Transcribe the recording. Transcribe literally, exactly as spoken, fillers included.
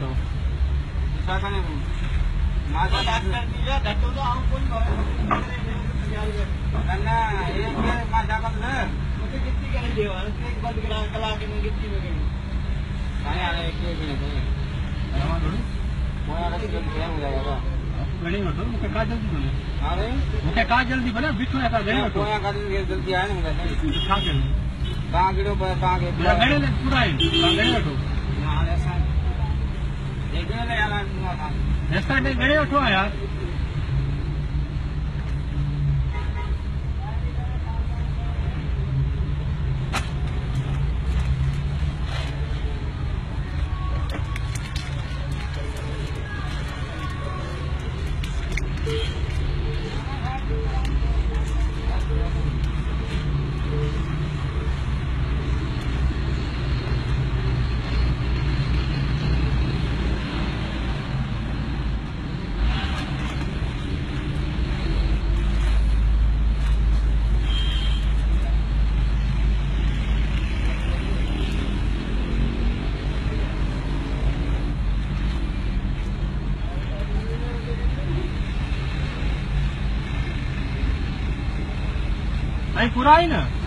वठो छा कने मां का बात कर दीजिए घटो तो हम कोई न ये के मां जाकम न मुझे कितनी करे देवा एक बंद करा कला के में कितनी में गई आया एक एक ने हां थोड़ी मोया रस जल्दी है हो जाएगा गणी वठो मुके का जल्दी बने अरे मुके का जल्दी बने बिठो का गणी वठो मोया का जल्दी आए न मुके का जल्दी का गिड़ो पर का के गणी ले पूरा है का गणी वठो हां ऐसा देखो ले यार ऐसा नहीं गणी वठो यार पूरा ही ना।